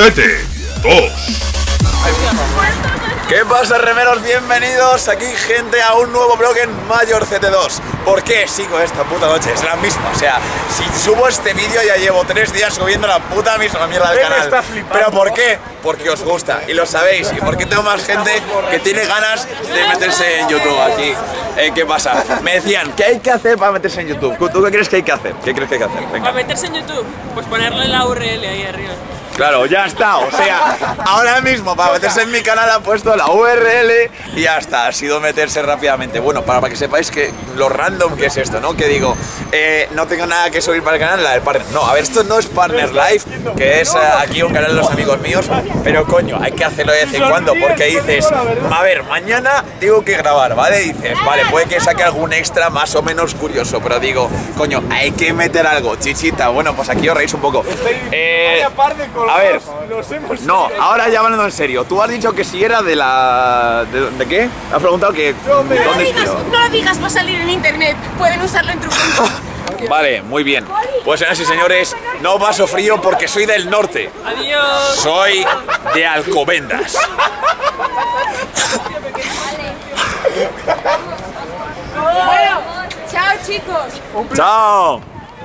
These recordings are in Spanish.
Mayorcete 2. ¿Qué pasa, remeros? Bienvenidos aquí, gente, a un nuevo vlog en Mayorcete 2. ¿Por qué sigo esta puta noche? Es la misma, o sea, si subo este vídeo ya llevo 3 días subiendo la puta misma mierda del canal. ¿Pero por qué? Porque os gusta, y lo sabéis, y porque tengo más gente que tiene ganas de meterse en YouTube aquí. ¿Qué pasa? Me decían, ¿qué hay que hacer para meterse en YouTube? ¿Tú qué crees que hay que hacer? ¿Qué crees que hay que hacer? Venga. Para meterse en YouTube, pues ponerle la URL ahí arriba. Claro, ya está, o sea, ahora mismo para meterse en mi canal ha puesto la URL y ya está, ha sido meterse rápidamente. Bueno, para que sepáis que lo random que es esto, ¿no? Que digo, no tengo nada que subir para el canal, la del partner. No, a ver, esto no es Partner Live, que es aquí un canal de los amigos míos, pero coño, hay que hacerlo de vez en cuando, porque dices, a ver, mañana tengo que grabar, ¿vale? Dices, vale, puede que saque algún extra más o menos curioso, pero digo, coño, hay que meter algo, chichita. Bueno, pues aquí os reís un poco. A ver, no, ahora ya hablando en serio, tú has dicho que si era de la... ¿De qué? Has preguntado que... No lo digas, va a salir en internet, pueden usarlo en truco. Vale, muy bien. Pues señoras y señores, no paso frío porque soy del norte. Adiós. Soy de Alcobendas. Bueno, chao chicos. ¡Chao!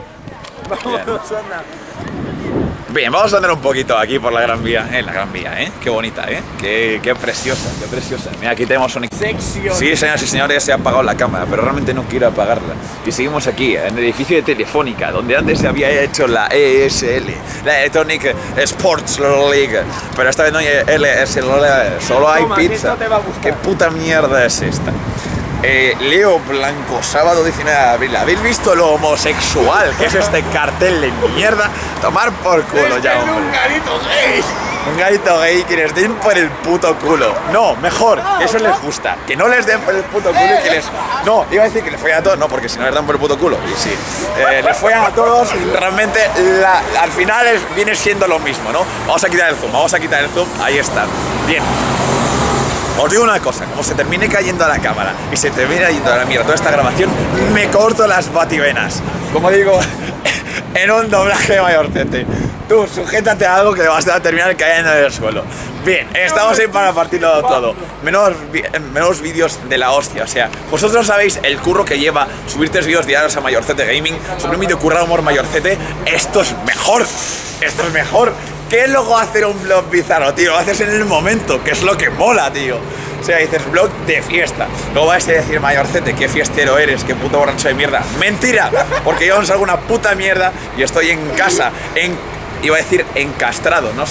Bien, vamos a andar un poquito aquí por la Gran Vía, la Gran Vía, qué bonita, qué preciosa, qué preciosa. Mira, aquí tenemos un... Sí, señoras y señores, se ha apagado la cámara, pero realmente no quiero apagarla. Y seguimos aquí, en el edificio de Telefónica, donde antes se había hecho la ESL, la Electronic Sports League, pero esta vez no hay ESL, solo hay pizza. ¿Qué puta mierda es esta? Leo Blanco, sábado 19 de abril. ¿Habéis visto lo homosexual que es este cartel de mierda? Tomar por culo ya, hombre. Un garito gay. Un garito gay que les den por el puto culo. No, mejor, eso les gusta. Que no les den por el puto culo y que les... No, iba a decir que les follan a todos. No, porque si no les dan por el puto culo. Y sí, les follan a todos. Realmente, al final viene siendo lo mismo, ¿no? Vamos a quitar el zoom, ahí está. Bien. Os digo una cosa, como se termine cayendo a la cámara y se termine yendo a la mierda toda esta grabación, me corto las bativenas. Como digo, en un doblaje de Mayorcete. Tú, sujétate a algo que vas a terminar cayendo en el suelo. Bien, estamos ahí para partirlo todo. Menos vídeos de la hostia, o sea, vosotros sabéis el curro que lleva subir 3 vídeos diarios a Mayorcete Gaming, sobre un vídeo currado humor Mayorcete. Esto es mejor, ¿Qué es luego hacer un vlog bizarro, tío? Lo haces en el momento, que es lo que mola, tío. O sea, dices vlog de fiesta. Luego vas a decir, Mayorcete, qué fiestero eres, qué puto borracho de mierda. ¡Mentira! Porque yo no salgo una puta mierda y estoy en casa, iba a decir encastrado. No.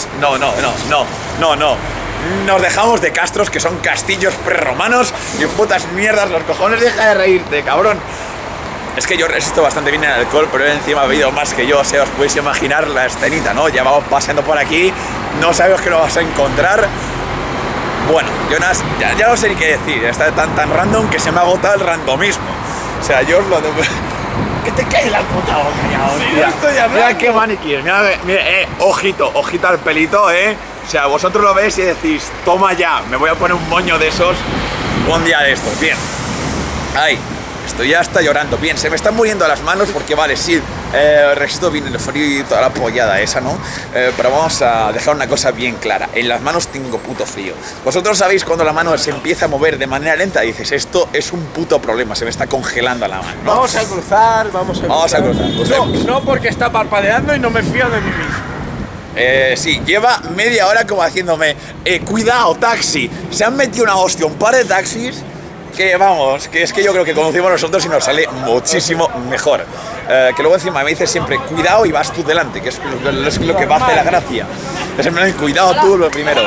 Nos dejamos de castros, que son castillos prerromanos y putas mierdas, los cojones. Deja de reírte, cabrón. Es que yo resisto bastante bien el alcohol, pero él encima ha bebido más que yo, o sea, os podéis imaginar la escenita, ¿no? Ya vamos paseando por aquí, no sabes qué nos vas a encontrar. Bueno, yo ya no sé ni qué decir, está tan random que se me ha agotado el randomismo. O sea, yo os lo... ¡Que te cae la puta boca ya, hostia! Sí, mira qué maniquí, mira, ojito al pelito, O sea, vosotros lo veis y decís, toma ya, me voy a poner un moño de esos un día de estos, bien. Ahí. Estoy ya hasta llorando. Bien, se me están muriendo las manos porque vale, sí, resisto bien el frío y toda la pollada esa, ¿no? Pero vamos a dejar una cosa bien clara. En las manos tengo puto frío. Vosotros sabéis cuando la mano se empieza a mover de manera lenta, dices, esto es un puto problema, se me está congelando la mano, ¿no? Vamos a cruzar. No, porque está parpadeando y no me fío de mí mismo. Sí, lleva media hora como haciéndome, cuidado, taxi. Se han metido una hostia, un par de taxis. Que vamos, que es que yo creo que conducimos nosotros y nos sale muchísimo mejor. Que luego encima me dices siempre, cuidado y vas tú delante, que es lo que va a hacer la gracia. Es en plan, cuidado tú lo primero.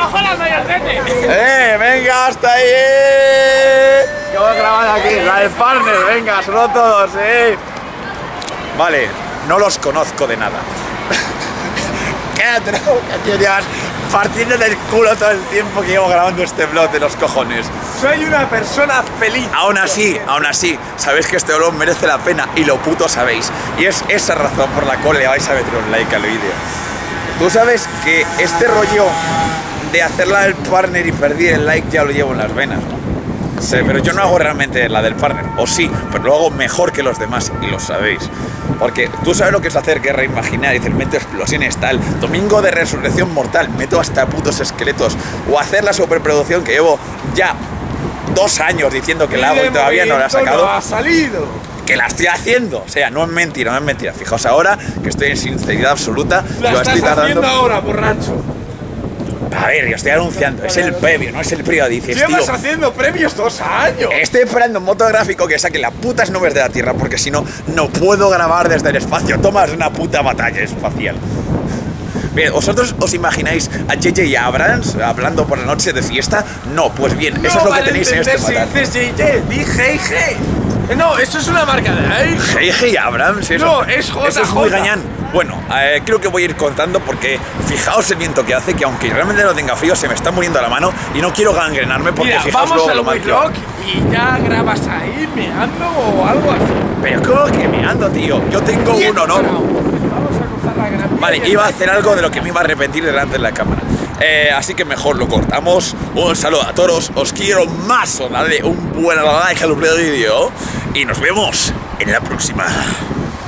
Venga, hasta ahí. Que voy a grabar aquí, la del partner, venga, solo todos, Vale, no los conozco de nada. Quédate, tío, ya partiendo del culo todo el tiempo que llevo grabando este vlog de los cojones. Soy una persona feliz. Aún así, sabéis que este vlog merece la pena y lo puto sabéis. Y es esa razón por la cual le vais a meter un like al vídeo. Tú sabes que este rollo de hacerla del partner y perder el like ya lo llevo en las venas, ¿no? Sí, pero yo no hago realmente la del partner, o sí, pero lo hago mejor que los demás y lo sabéis. Porque tú sabes lo que es hacer guerra imaginar y decir, meto explosiones tal, domingo de resurrección mortal, meto hasta putos esqueletos, o hacer la superproducción que llevo ya 2 años diciendo que la hago y todavía no la he sacado. No ha salido. Que la estoy haciendo, o sea, no es mentira, no es mentira. Fijaos ahora que estoy en sinceridad absoluta. La lo estás estoy tardando. haciendo ahora, borracho. A ver, yo estoy anunciando, es el previo, no es el previo. Dices, Llevas tío, haciendo premios 2 años. estoy esperando un motográfico que saque las putas nubes de la Tierra, porque si no, no puedo grabar desde el espacio. Tomas una puta batalla espacial. Bien, ¿vosotros os imagináis a J.J. Abrams hablando por la noche de fiesta? No, pues bien, eso es lo que tenéis en este si dices JJ, di J.J. No, eso es una marca de ahí. J.J. Abrams, eso. No, es JJ. Eso es muy gañán. Bueno, creo que voy a ir contando porque fijaos el viento que hace, que aunque realmente no tenga frío, se me está muriendo la mano y no quiero gangrenarme porque mira, fijaos vamos luego al lo mal que va. Rock y ya grabas ahí meando o algo así. Pero ¿cómo que meando, tío? Yo tengo uno, ¿no? Vamos a cruzar la gran. Vale, iba a hacer algo de lo que me iba a arrepentir delante de la cámara. Así que mejor lo cortamos. Un saludo a todos, os quiero más. Dale un buen like al vídeo y nos vemos en la próxima.